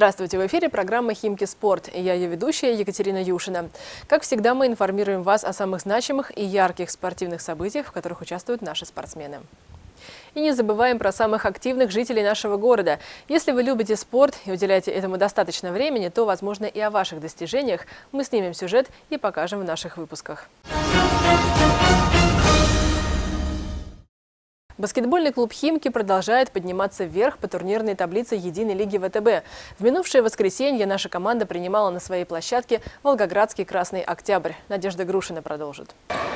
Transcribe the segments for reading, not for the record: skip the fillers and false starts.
Здравствуйте, в эфире программа «Химки Спорт». И я ее ведущая Екатерина Юшина. Как всегда, мы информируем вас о самых значимых и ярких спортивных событиях, в которых участвуют наши спортсмены. И не забываем про самых активных жителей нашего города. Если вы любите спорт и уделяете этому достаточно времени, то, возможно, и о ваших достижениях мы снимем сюжет и покажем в наших выпусках. Баскетбольный клуб «Химки» продолжает подниматься вверх по турнирной таблице единой лиги ВТБ. В минувшее воскресенье наша команда принимала на своей площадке Волгоградский «Красный Октябрь». Надежда Грушина продолжит.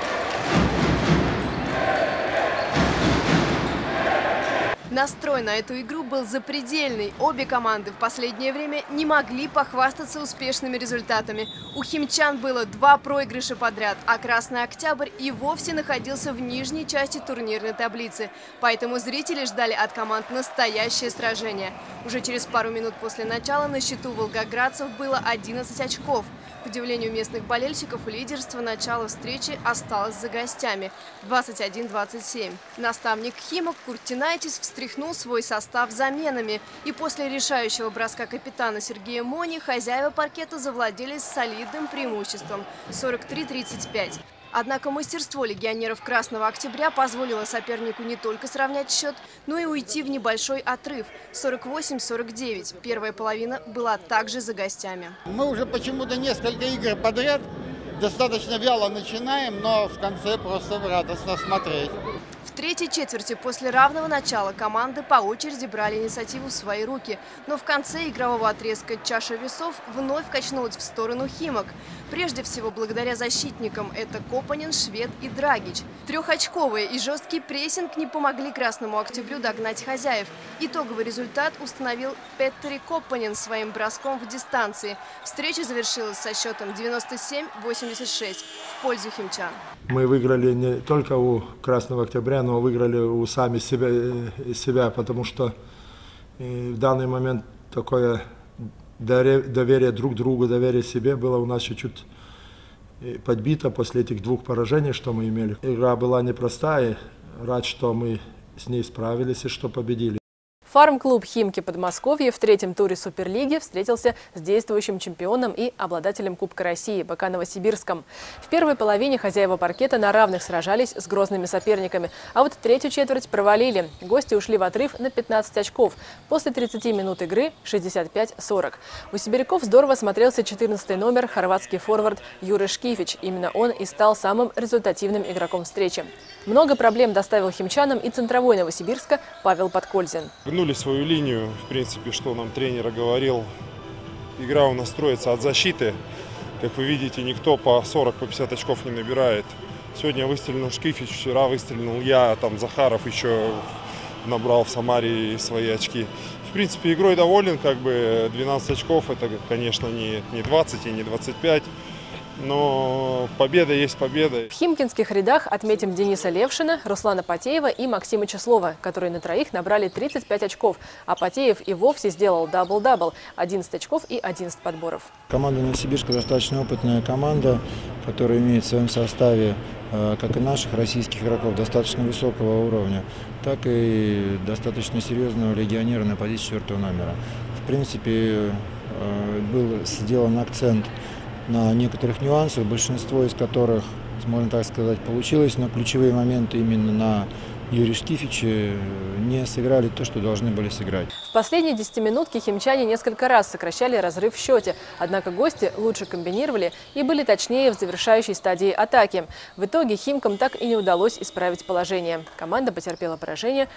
Настрой на эту игру был запредельный. Обе команды в последнее время не могли похвастаться успешными результатами. У химчан было 2 проигрыша подряд, а «Красный Октябрь» и вовсе находился в нижней части турнирной таблицы. Поэтому зрители ждали от команд настоящее сражение. Уже через пару минут после начала на счету волгоградцев было 11 очков. К удивлению местных болельщиков, лидерство начала встречи осталось за гостями – 21-27. Наставник «Химок» Куртинайтис встряхнул свой состав заменами. И после решающего броска капитана Сергея Мони хозяева паркета завладели солидным преимуществом – 43-35. Однако мастерство легионеров «Красного Октября» позволило сопернику не только сравнять счет, но и уйти в небольшой отрыв – 48-49. Первая половина была также за гостями. Мы уже почему-то несколько игр подряд достаточно вяло начинаем, но в конце просто радостно смотреть. В третьей четверти после равного начала команды по очереди брали инициативу в свои руки. Но в конце игрового отрезка чаша весов вновь качнулась в сторону «Химок». Прежде всего благодаря защитникам – это Копанин, Швед и Драгич. Трехочковые и жесткий прессинг не помогли «Красному Октябрю» догнать хозяев. Итоговый результат установил Петтери Копанин своим броском в дистанции. Встреча завершилась со счетом 97-86 в пользу химчан. Мы выиграли не только у «Красного Октября», но выиграли у сами себя, потому что в данный момент такое доверие друг другу, доверие себе было у нас чуть-чуть подбито после этих 2 поражений, что мы имели. Игра была непростая, рад, что мы с ней справились и что победили. Фарм-клуб «Химки» Подмосковье в 3-м туре Суперлиги встретился с действующим чемпионом и обладателем Кубка России БК Новосибирском. В первой половине хозяева паркета на равных сражались с грозными соперниками, а вот третью четверть провалили. Гости ушли в отрыв на 15 очков. После 30 минут игры 65-40. У сибиряков здорово смотрелся 14-й номер хорватский форвард Юрий Шкифич. Именно он и стал самым результативным игроком встречи. Много проблем доставил химчанам и центровой Новосибирска Павел Подкользин. Гнули свою линию, в принципе, что нам тренер говорил. Игра у нас строится от защиты. Как вы видите, никто по 40-50 очков не набирает. Сегодня выстрелил Шкифич, вчера выстрелил я, там Захаров еще набрал в Самаре свои очки. В принципе, игрой доволен, 12 очков, это, конечно, не 20 и не 25. Но победа есть победа. В химкинских рядах отметим Дениса Левшина, Руслана Потеева и Максима Числова, которые на троих набрали 35 очков. А Потеев и вовсе сделал дабл-дабл – 11 очков и 11 подборов. Команда Новосибирска достаточно опытная команда, которая имеет в своем составе, как и наших российских игроков, достаточно высокого уровня, так и достаточно серьезного легионера на позиции 4-го номера. В принципе, был сделан акцент на некоторых нюансах, большинство из которых, можно так сказать, получилось, но ключевые моменты именно на Юрия Шкифича не сыграли то, что должны были сыграть. В последние 10-минутки химчане несколько раз сокращали разрыв в счете, однако гости лучше комбинировали и были точнее в завершающей стадии атаки. В итоге химкам так и не удалось исправить положение. Команда потерпела поражение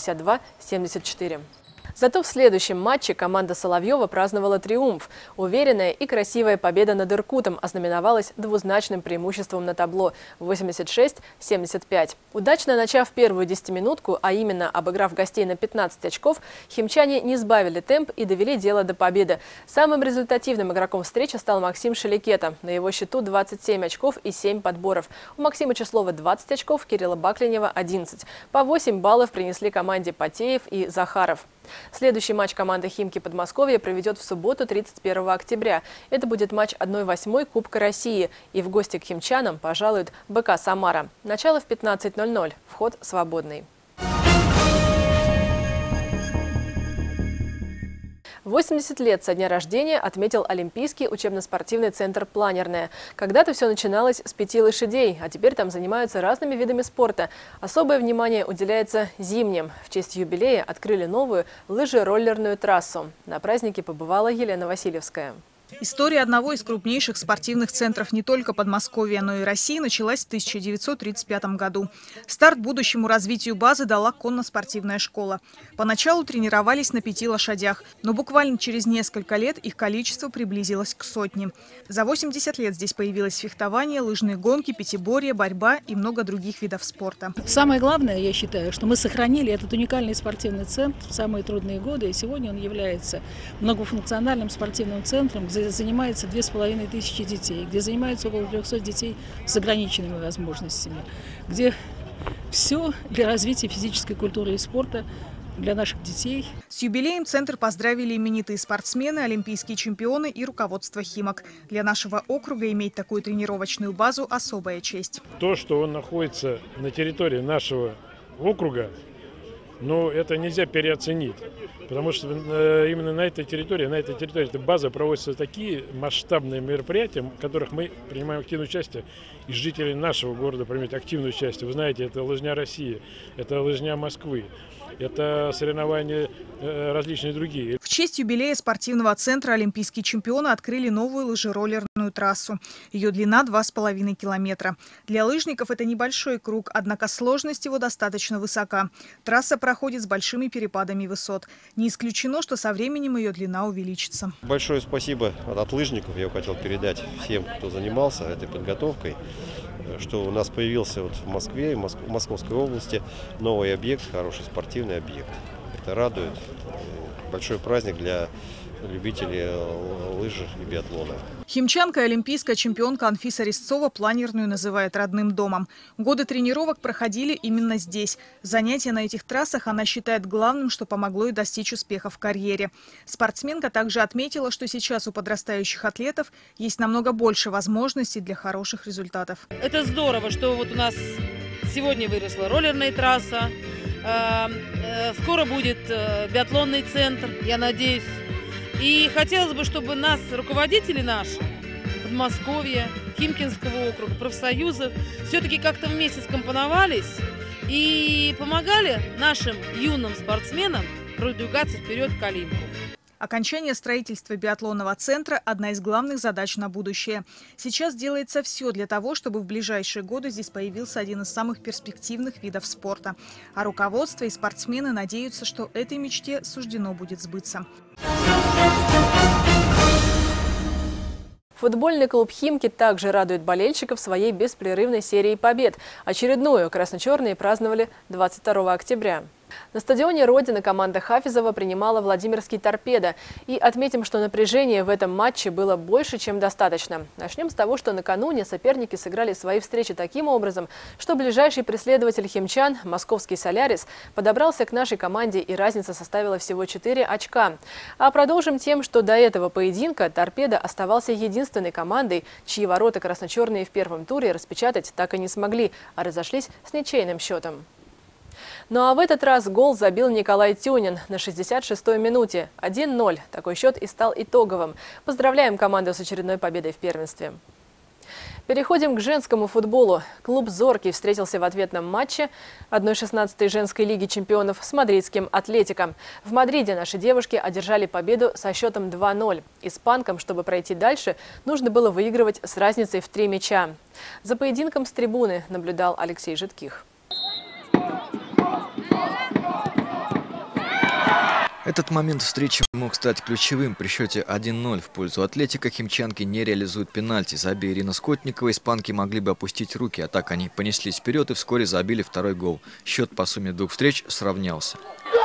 62-74. Зато в следующем матче команда Соловьева праздновала триумф. Уверенная и красивая победа над Иркутом ознаменовалась двузначным преимуществом на табло – 86-75. Удачно начав первую 10-минутку, а именно обыграв гостей на 15 очков, химчане не сбавили темп и довели дело до победы. Самым результативным игроком встречи стал Максим Шеликета. На его счету 27 очков и 7 подборов. У Максима Числова 20 очков, Кирилла Баклинева – 11. По 8 баллов принесли команде Потеев и Захаров. Следующий матч команды «Химки» Подмосковья проведет в субботу 31 октября. Это будет матч 1/8 Кубка России. И в гости к химчанам пожалует БК «Самара». Начало в 15:00. Вход свободный. 80 лет со дня рождения отметил Олимпийский учебно-спортивный центр «Планерная». Когда-то все начиналось с 5 лошадей, а теперь там занимаются разными видами спорта. Особое внимание уделяется зимним. В честь юбилея открыли новую лыжероллерную трассу. На празднике побывала Елена Васильевская. История одного из крупнейших спортивных центров не только Подмосковья, но и России началась в 1935 году. Старт будущему развитию базы дала конно-спортивная школа. Поначалу тренировались на 5 лошадях, но буквально через несколько лет их количество приблизилось к 100. За 80 лет здесь появилось фехтование, лыжные гонки, пятиборье, борьба и много других видов спорта. Самое главное, я считаю, что мы сохранили этот уникальный спортивный центр в самые трудные годы. И сегодня он является многофункциональным спортивным центром, где занимается 2500 детей, где занимается около 300 детей с ограниченными возможностями, где все для развития физической культуры и спорта для наших детей. С юбилеем центр поздравили именитые спортсмены, олимпийские чемпионы и руководство «Химок». Для нашего округа иметь такую тренировочную базу – особая честь. То, что он находится на территории нашего округа, но это нельзя переоценить, потому что именно на этой территории этой базы проводятся такие масштабные мероприятия, в которых мы принимаем активное участие, и жители нашего города принимают активное участие. Вы знаете, это лыжня России, это лыжня Москвы, это соревнования различные другие. В честь юбилея спортивного центра олимпийские чемпионы открыли новую лыжероллерную трассу. Ее длина 2,5 километра. Для лыжников это небольшой круг, однако сложность его достаточно высока. Трасса проходит с большими перепадами высот. Не исключено, что со временем ее длина увеличится. Большое спасибо от лыжников я хотел передать всем, кто занимался этой подготовкой, что у нас появился в Москве, в Московской области новый объект, хороший спортивный объект. Это радует. Большой праздник для любителей лыжи и биатлона. Химчанка и олимпийская чемпионка Анфиса Резцова планерную называет родным домом. Годы тренировок проходили именно здесь. Занятия на этих трассах она считает главным, что помогло ей достичь успеха в карьере. Спортсменка также отметила, что сейчас у подрастающих атлетов есть намного больше возможностей для хороших результатов. Это здорово, что вот у нас сегодня выросла роллерная трасса, скоро будет биатлонный центр, я надеюсь. И хотелось бы, чтобы нас, руководители наши, Подмосковья, Химкинского округа, профсоюзов, все-таки как-то вместе скомпоновались и помогали нашим юным спортсменам продвигаться вперед к Олимпу. Окончание строительства биатлонного центра – одна из главных задач на будущее. Сейчас делается все для того, чтобы в ближайшие годы здесь появился один из самых перспективных видов спорта. А руководство и спортсмены надеются, что этой мечте суждено будет сбыться. Футбольный клуб «Химки» также радует болельщиков своей беспрерывной серией побед. Очередную красно-черные праздновали 22 октября. На стадионе «Родина» команда Хафизова принимала Владимирский «Торпедо». И отметим, что напряжения в этом матче было больше, чем достаточно. Начнем с того, что накануне соперники сыграли свои встречи таким образом, что ближайший преследователь химчан, московский «Солярис», подобрался к нашей команде, и разница составила всего 4 очка. А продолжим тем, что до этого поединка «Торпедо» оставался единственной командой, чьи ворота красно-черные в первом туре распечатать так и не смогли, а разошлись с ничейным счетом. Ну а в этот раз гол забил Николай Тюнин на 66-й минуте. 1-0. Такой счет и стал итоговым. Поздравляем команду с очередной победой в первенстве. Переходим к женскому футболу. Клуб «Зоркий» встретился в ответном матче 1/16 женской лиги чемпионов с мадридским «Атлетико». В Мадриде наши девушки одержали победу со счетом 2-0. Испанкам, чтобы пройти дальше, нужно было выигрывать с разницей в 3 мяча. За поединком с трибуны наблюдал Алексей Житких. Этот момент встречи мог стать ключевым. При счете 1-0 в пользу «Атлетико» химчанки не реализуют пенальти. Забей Ирина Скотникова, испанки могли бы опустить руки, а так они понеслись вперед и вскоре забили второй гол. Счет по сумме 2 встреч сравнялся.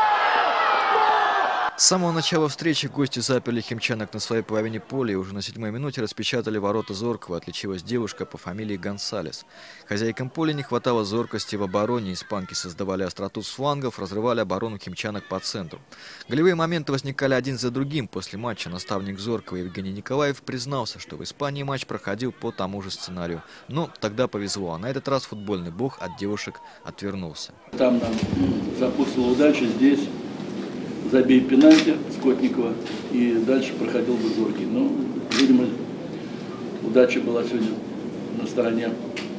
С самого начала встречи гости заперли химчанок на своей половине поля и уже на 7-й минуте распечатали ворота Зоркого. Отличилась девушка по фамилии Гонсалес. Хозяйкам поля не хватало зоркости в обороне. Испанки создавали остроту с флангов, разрывали оборону химчанок по центру. Голевые моменты возникали один за другим. После матча наставник Зоркого Евгений Николаев признался, что в Испании матч проходил по тому же сценарию. Но тогда повезло, а на этот раз футбольный бог от девушек отвернулся. Там нам запустила удача, здесь забей пенальти Скотникова, и дальше проходил бы Зоркий. Но, видимо, удача была сегодня на стороне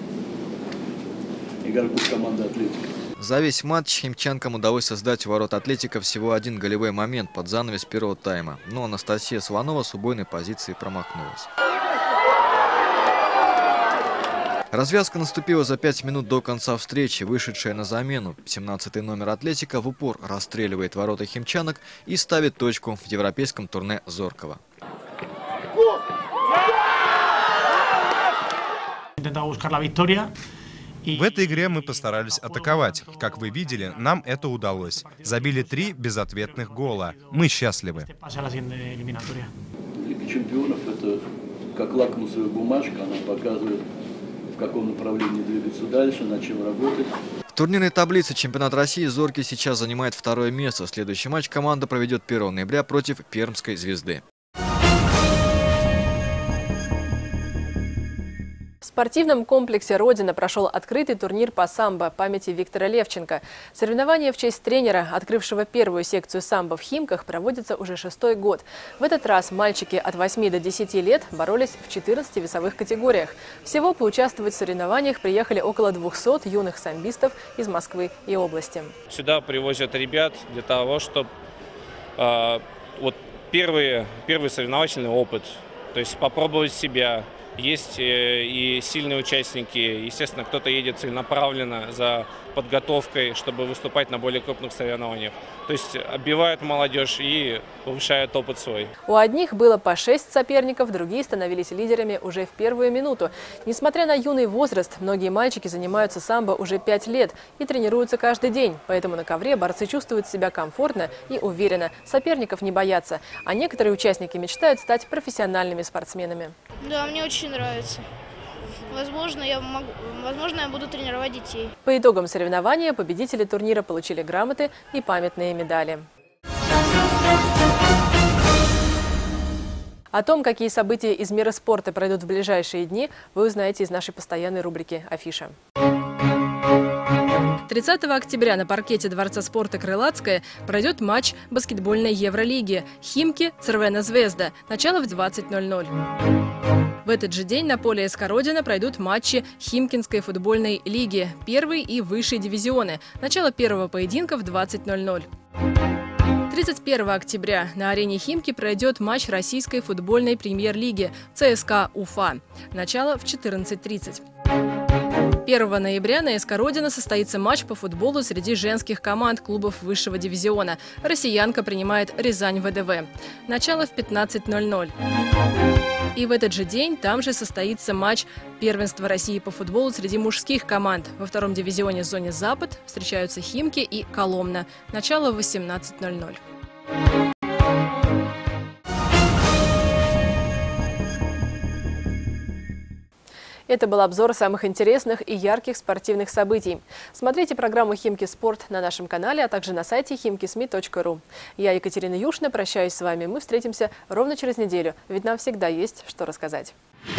игроков команды «Атлетика». За весь матч химчанкам удалось создать у ворот «Атлетика» всего один голевой момент под занавес первого тайма. Но Анастасия Сванова с убойной позиции промахнулась. Развязка наступила за 5 минут до конца встречи. Вышедшая на замену 17-й номер «Атлетика» в упор расстреливает ворота химчанок и ставит точку в европейском турне Зоркова. В этой игре мы постарались атаковать. Как вы видели, нам это удалось. Забили 3 безответных гола. Мы счастливы. Лига чемпионов – это как лакмусовая бумажка, она показывает, в каком направлении двигаться дальше, над чем работать. В турнирной таблице чемпионат России «Зоркий» сейчас занимает 2-е место. Следующий матч команда проведет 1 ноября против Пермской «Звезды». В спортивном комплексе «Родина» прошел открытый турнир по самбо памяти Виктора Левченко. Соревнования в честь тренера, открывшего первую секцию самбо в Химках, проводятся уже 6-й год. В этот раз мальчики от 8 до 10 лет боролись в 14 весовых категориях. Всего поучаствовать в соревнованиях приехали около 200 юных самбистов из Москвы и области. Сюда привозят ребят для того, чтобы первый соревновательный опыт, то есть попробовать себя. Есть и сильные участники, естественно, кто-то едет целенаправленно за подготовкой, чтобы выступать на более крупных соревнованиях. То есть отбивают молодежь и повышают опыт свой. У одних было по 6 соперников, другие становились лидерами уже в первую минуту. Несмотря на юный возраст, многие мальчики занимаются самбо уже 5 лет и тренируются каждый день. Поэтому на ковре борцы чувствуют себя комфортно и уверенно, соперников не боятся. А некоторые участники мечтают стать профессиональными спортсменами. Да, мне очень нравится. Возможно, я буду тренировать детей. По итогам соревнования победители турнира получили грамоты и памятные медали. О том, какие события из мира спорта пройдут в ближайшие дни, вы узнаете из нашей постоянной рубрики «Афиша». 30 октября на паркете Дворца спорта «Крылатская» пройдет матч баскетбольной Евролиги «Химки Цервена Звезда». Начало в 20:00. В этот же день на поле СК «Родина» пройдут матчи Химкинской футбольной лиги, первый и высший дивизионы. Начало первого поединка в 20:00. 31 октября на арене Химки пройдет матч российской футбольной премьер-лиги ЦСКА Уфа. Начало в 14:30. 1 ноября на СК «Родина» состоится матч по футболу среди женских команд клубов высшего дивизиона. «Россиянка» принимает «Рязань ВДВ». Начало в 15:00. И в этот же день там же состоится матч первенства России по футболу среди мужских команд. Во 2-м дивизионе зоне «Запад» встречаются «Химки» и «Коломна». Начало в 18:00. Это был обзор самых интересных и ярких спортивных событий. Смотрите программу «Химки Спорт» на нашем канале, а также на сайте himkismi.ru. Я, Екатерина Юшина, прощаюсь с вами. Мы встретимся ровно через неделю, ведь нам всегда есть что рассказать.